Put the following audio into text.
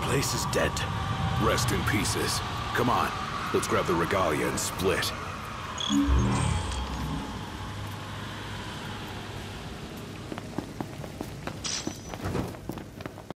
place is dead. Rest in pieces. Come on, let's grab the regalia and split.